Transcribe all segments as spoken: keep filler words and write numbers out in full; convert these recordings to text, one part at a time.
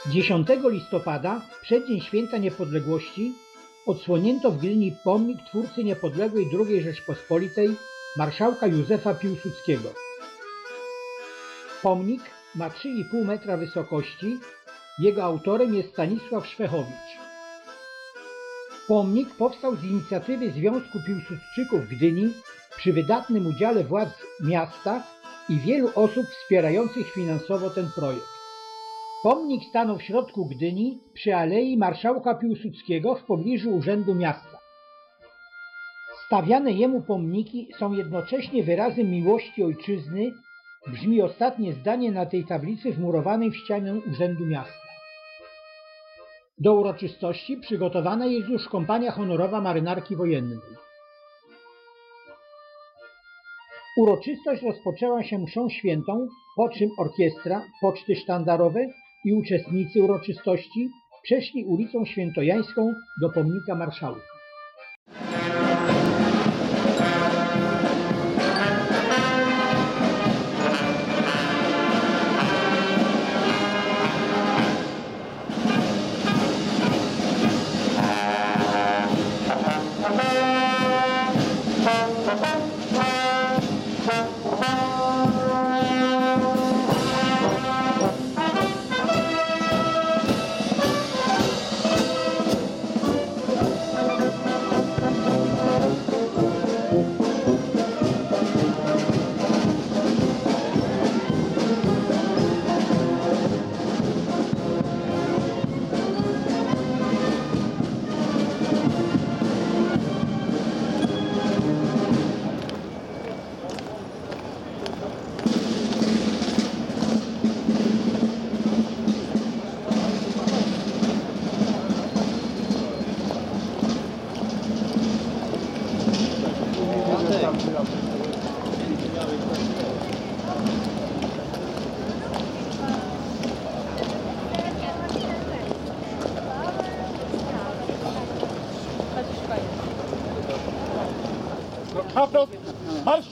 dziesiątego listopada, w przeddzień Święta Niepodległości, odsłonięto w Gdyni pomnik twórcy niepodległej drugiej Rzeczpospolitej, marszałka Józefa Piłsudskiego. Pomnik ma trzy i pół metra wysokości, jego autorem jest Stanisław Szwechowicz. Pomnik powstał z inicjatywy Związku Piłsudczyków Gdyni przy wydatnym udziale władz miasta i wielu osób wspierających finansowo ten projekt. Pomnik stanął w środku Gdyni przy Alei Marszałka Piłsudskiego w pobliżu Urzędu Miasta. Stawiane jemu pomniki są jednocześnie wyrazem miłości ojczyzny, brzmi ostatnie zdanie na tej tablicy wmurowanej w ścianę Urzędu Miasta. Do uroczystości przygotowana jest już kompania honorowa Marynarki Wojennej. Uroczystość rozpoczęła się mszą świętą, po czym orkiestra, poczty sztandarowe i uczestnicy uroczystości przeszli ulicą Świętojańską do pomnika marszałka. Hafrost, marsz!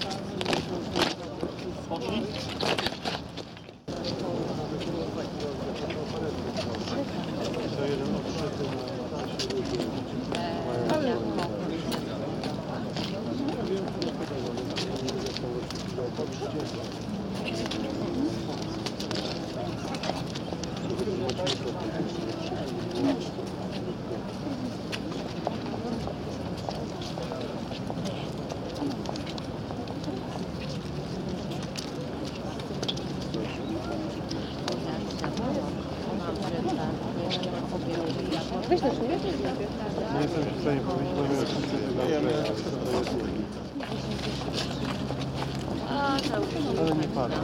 Weź też nie? Nie jestem w stanie powiedzieć, ale nie pada.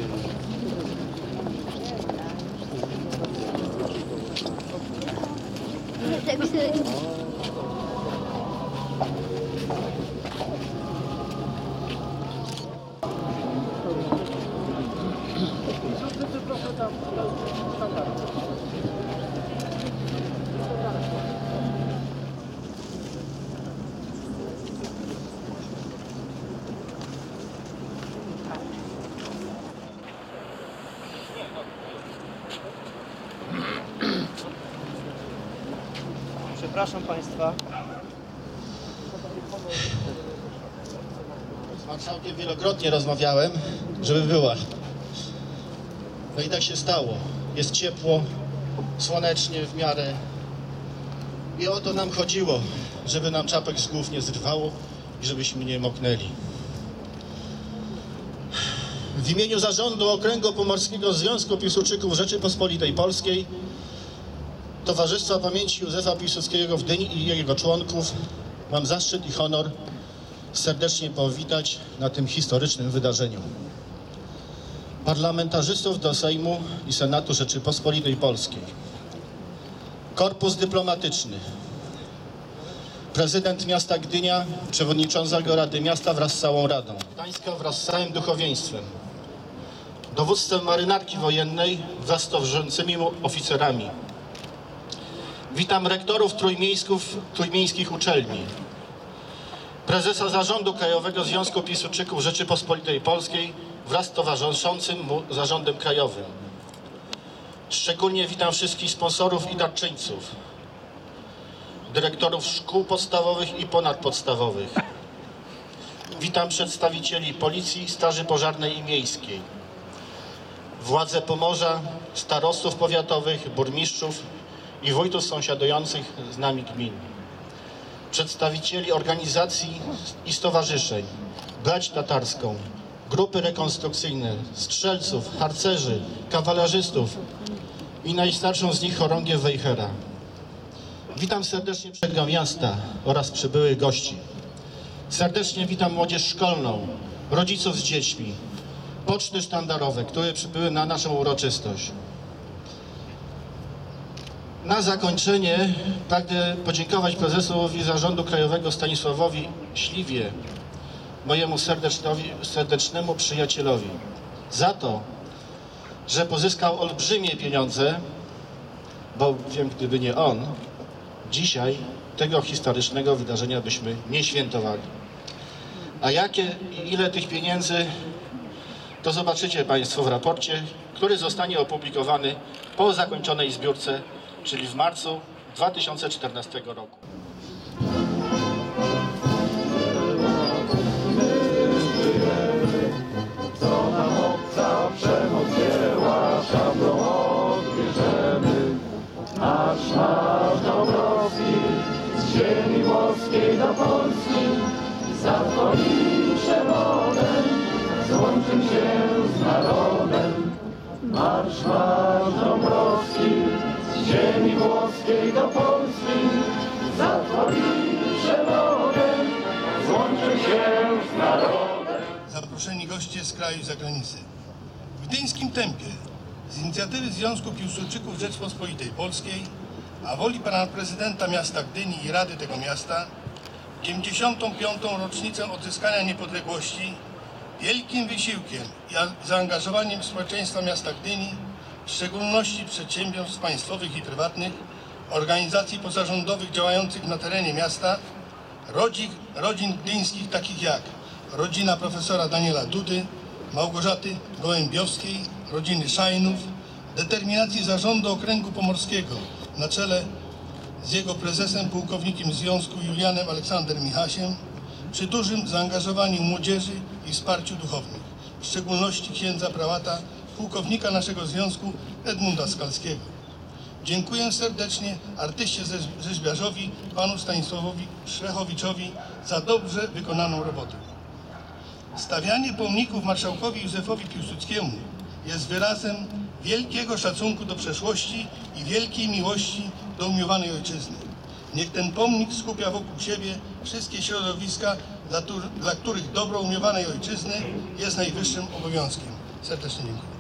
Przepraszam Państwa. Z marszałkiem wielokrotnie rozmawiałem, żeby była. No i tak się stało. Jest ciepło, słonecznie w miarę. I o to nam chodziło, żeby nam czapek z głów nie zrywało i żebyśmy nie moknęli. W imieniu Zarządu Okręgu Pomorskiego Związku Piłsudczyków Rzeczypospolitej Polskiej, Towarzystwa Pamięci Józefa Piłsudskiego w Gdyni i jego członków mam zaszczyt i honor serdecznie powitać na tym historycznym wydarzeniu parlamentarzystów do Sejmu i Senatu Rzeczypospolitej Polskiej, korpus dyplomatyczny, prezydent miasta Gdynia, przewodniczącego Rady Miasta wraz z całą Radą Gdańska wraz z całym duchowieństwem, dowództwem Marynarki Wojennej wraz z towarzyszącymi oficerami. Witam rektorów trójmiejskich uczelni, prezesa Zarządu Krajowego Związku Piłsudczyków Rzeczypospolitej Polskiej wraz z towarzyszącym mu Zarządem Krajowym, Szczególnie witam wszystkich sponsorów i darczyńców, dyrektorów szkół podstawowych i ponadpodstawowych. Witam przedstawicieli Policji, Straży Pożarnej i Miejskiej, władze Pomorza, starostów powiatowych, burmistrzów i wójtów sąsiadujących z nami gmin, przedstawicieli organizacji i stowarzyszeń, Brać Tatarską, grupy rekonstrukcyjne, strzelców, harcerzy, kawalerzystów i najstarszą z nich chorągiew Wejhera. Witam serdecznie przedsiębiorców miasta oraz przybyłych gości. Serdecznie witam młodzież szkolną, rodziców z dziećmi, poczty sztandarowe, które przybyły na naszą uroczystość. Na zakończenie pragnę podziękować prezesowi Zarządu Krajowego Stanisławowi Śliwie, mojemu serdecznemu przyjacielowi, za to, że pozyskał olbrzymie pieniądze, bo wiem, gdyby nie on, dzisiaj tego historycznego wydarzenia byśmy nie świętowali. A jakie i ile tych pieniędzy, to zobaczycie Państwo w raporcie, który zostanie opublikowany po zakończonej zbiórce, czyli w marcu dwa tysiące czternastego roku. Co nam obca przemoc dzieła, szablą odbierzemy. Marsz, marsz Dąbrowski, z ziemi włoskiej do Polski, za twoim przewodem złączymy się z narodem. Marsz, marsz Dąbrowski, z ziemi włoskiej do Polski, za twoim przewodem złączymy się z narodem. Zaproszeni goście z kraju i zagranicy. W gdyńskim tempie z inicjatywy Związku Piłsudczyków Rzeczpospolitej Polskiej, a woli pana prezydenta miasta Gdyni i Rady tego miasta, dziewięćdziesiątą piątą rocznicę odzyskania niepodległości wielkim wysiłkiem i zaangażowaniem społeczeństwa miasta Gdyni, w szczególności przedsiębiorstw państwowych i prywatnych, organizacji pozarządowych działających na terenie miasta, rodzin, rodzin gdyńskich takich jak rodzina profesora Daniela Dudy, Małgorzaty Gołębiowskiej, rodziny Szajnów, determinacji Zarządu Okręgu Pomorskiego na czele z jego prezesem, pułkownikiem Związku Julianem Aleksanderem Michasiem, przy dużym zaangażowaniu młodzieży i wsparciu duchownych, w szczególności księdza prałata, pułkownika naszego związku Edmunda Skalskiego. Dziękuję serdecznie artyście rzeźbiarzowi, panu Stanisławowi Szlechowiczowi za dobrze wykonaną robotę. Stawianie pomników marszałkowi Józefowi Piłsudskiemu jest wyrazem wielkiego szacunku do przeszłości i wielkiej miłości do umiłowanej ojczyzny. Niech ten pomnik skupia wokół siebie wszystkie środowiska, dla, dla których dobro umiłowanej ojczyzny jest najwyższym obowiązkiem. Serdecznie dziękuję.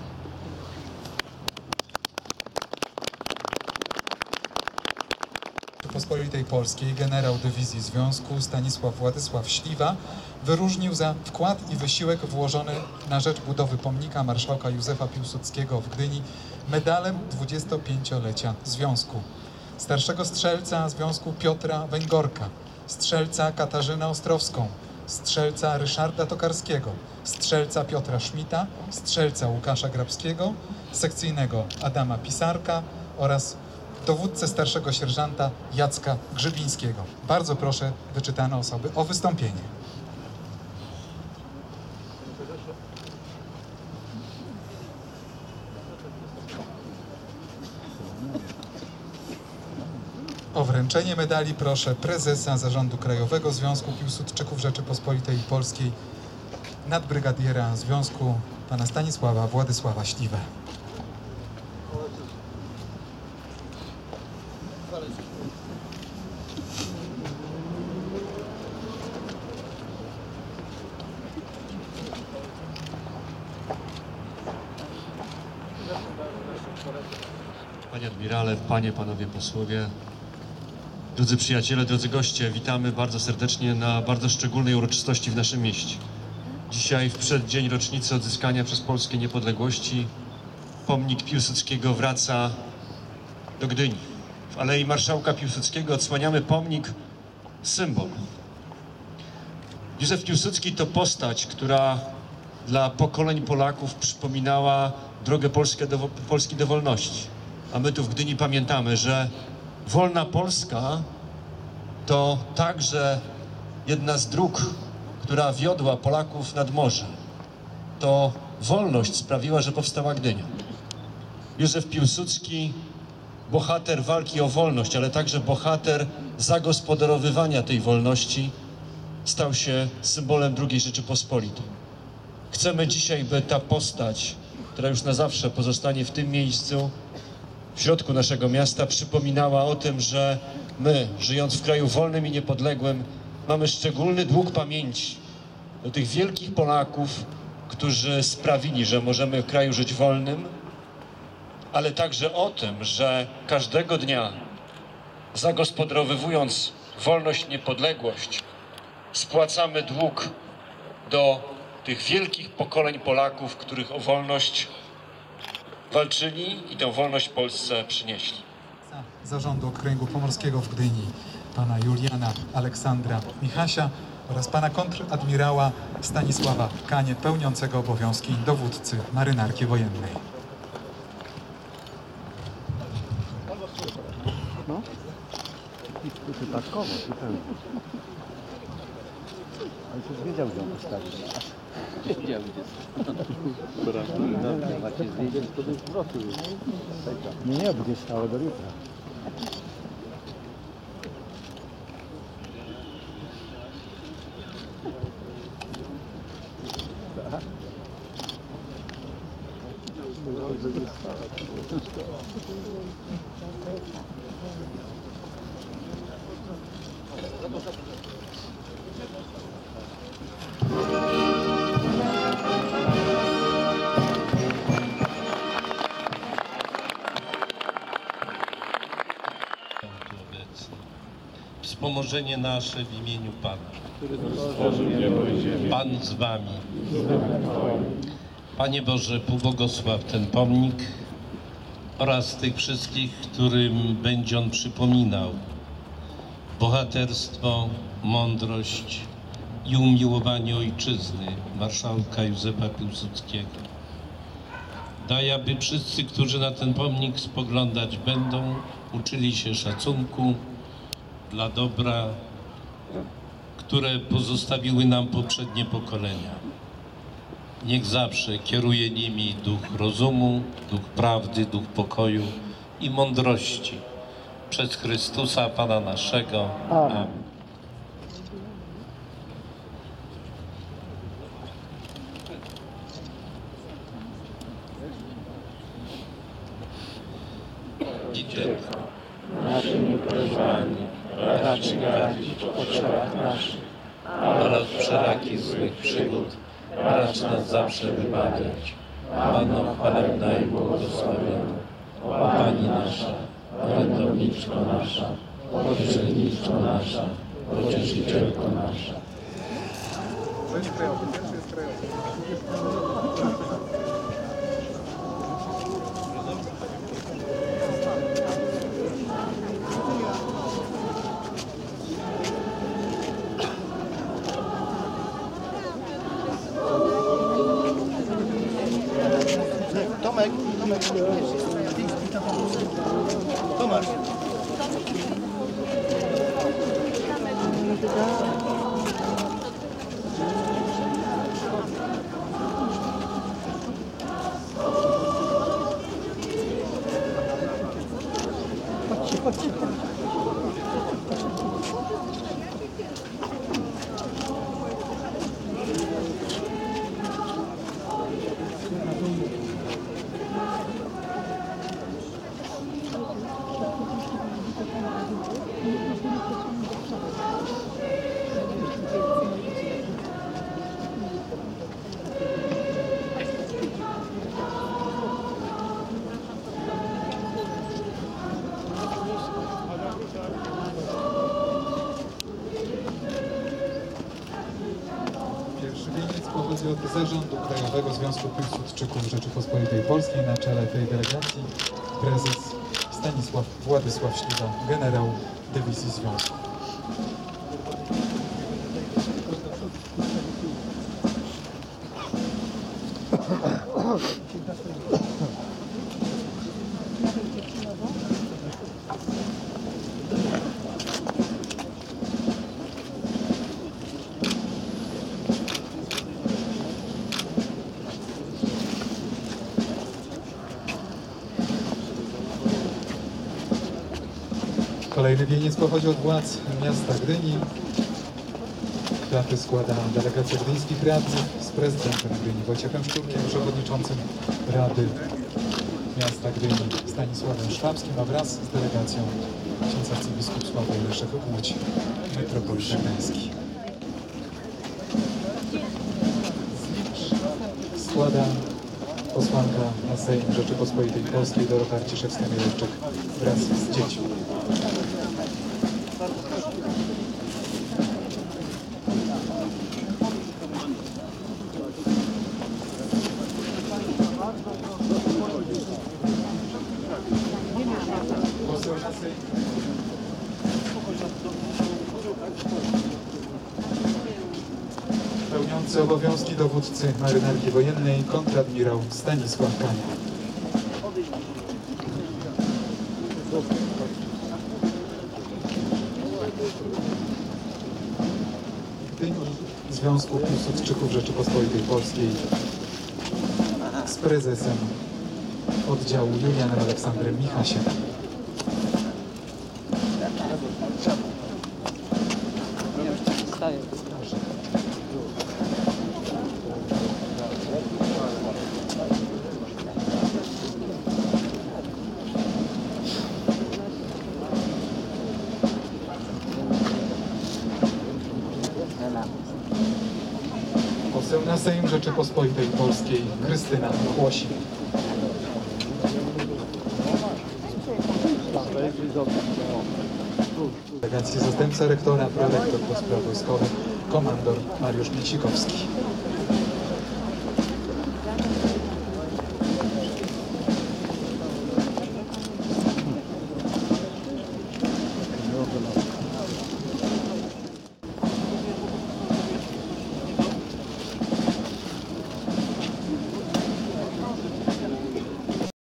Rzeczypospolitej Polskiej generał dywizji Związku Stanisław Władysław Śliwa wyróżnił za wkład i wysiłek włożony na rzecz budowy pomnika marszałka Józefa Piłsudskiego w Gdyni medalem dwudziestopięciolecia Związku, starszego strzelca Związku Piotra Węgorka, strzelca Katarzynę Ostrowską, strzelca Ryszarda Tokarskiego, strzelca Piotra Szmita, strzelca Łukasza Grabskiego, sekcyjnego Adama Pisarka oraz dowódcę starszego sierżanta Jacka Grzybińskiego. Bardzo proszę wyczytane osoby o wystąpienie. O wręczenie medali proszę prezesa Zarządu Krajowego Związku Piłsudczyków Rzeczypospolitej Polskiej, nadbrygadiera Związku pana Stanisława Władysława Śliwę. Panie admirale, panie, panowie posłowie, drodzy przyjaciele, drodzy goście, witamy bardzo serdecznie na bardzo szczególnej uroczystości w naszym mieście. Dzisiaj, w przeddzień rocznicy odzyskania przez Polskę niepodległości, pomnik Piłsudskiego wraca do Gdyni. W Alei Marszałka Piłsudskiego odsłaniamy pomnik, symbol. Józef Piłsudski to postać, która dla pokoleń Polaków przypominała drogę Polskę do, Polski do wolności. a my tu w Gdyni pamiętamy, że wolna Polska to także jedna z dróg, która wiodła Polaków nad morze. To wolność sprawiła, że powstała Gdynia. Józef Piłsudski, bohater walki o wolność, ale także bohater zagospodarowywania tej wolności, stał się symbolem drugiej Rzeczypospolitej. Chcemy dzisiaj, by ta postać, która już na zawsze pozostanie w tym miejscu, w środku naszego miasta, przypominała o tym, że my, żyjąc w kraju wolnym i niepodległym, mamy szczególny dług pamięci do tych wielkich Polaków, którzy sprawili, że możemy w kraju żyć wolnym, ale także o tym, że każdego dnia, zagospodarowując wolność, niepodległość, spłacamy dług do tych wielkich pokoleń Polaków, których o wolność walczyli i tę wolność Polsce przynieśli. Zarządu Okręgu Pomorskiego w Gdyni, pana Juliana Aleksandra Michasia oraz pana kontradmirała Stanisława Kanie, pełniącego obowiązki dowódcy Marynarki Wojennej. No. Tu przypadkowo, tu ten. Ojciec wiedział, gdzie on postawił. Wiedział, gdzie jest. Nie, nie, będzie stało do jutra. Wspomożenie nasze w imieniu Pana. Pan z wami. Panie Boże, pobłogosław ten pomnik oraz tych wszystkich, którym będzie on przypominał bohaterstwo, mądrość i umiłowanie ojczyzny marszałka Józefa Piłsudskiego. Daj, aby wszyscy, którzy na ten pomnik spoglądać będą, uczyli się szacunku dla dobra, które pozostawiły nam poprzednie pokolenia. Niech zawsze kieruje nimi duch rozumu, duch prawdy, duch pokoju i mądrości. Przez Chrystusa Pana naszego. Amen. Dziecięta, naszymi prośbami racz gardzić w potrzebach naszych, ale od wszelakich złych przygód racz nas zawsze wybawiać. Panno chwalebna i błogosławiona, o Pani nasza, orędowniczko nasza, pocieszeniczko nasza, pocieszycielko nasza. Tomek, Tomek, Tomasz. Chodźcie, chodźcie. Pierwszy wieniec pochodzi od Zarządu Krajowego Związku Piłsudczyków Rzeczypospolitej Polskiej. Na czele tej delegacji prezes Stanisław Władysław Śliwa, generał dywizji związku. Nawet Kolejny wieniec pochodzi od władz miasta Gdyni. Kwiaty składa delegacja gdyńskich radnych z prezydentem Gdyni Wojciechem Szczurkiem, przewodniczącym Rady Miasta Gdyni Stanisławem Szwabskim, a wraz z delegacją ksiądz arcybiskup Sławoj Leszek Łódź, metropolita gdański. Składa posłanka na Sejm Rzeczypospolitej Polskiej Dorota Arciszewska-Mielewczyk wraz z dziećmi. Poseł na Sejm. Pełniący obowiązki dowódcy Marynarki Wojennej kontradmirał Stanisław Kania. Gdyni Związku Piłsudczyków Rzeczypospolitej Polskiej z prezesem oddziału Julianem Aleksandrem Michasiem. Poseł na Sejm Rzeczypospolitej Polskiej Krystyna Chłosi. Delegacji zastępca rektora, prorektor do spraw wojskowych, komandor Mariusz Mięsikowski.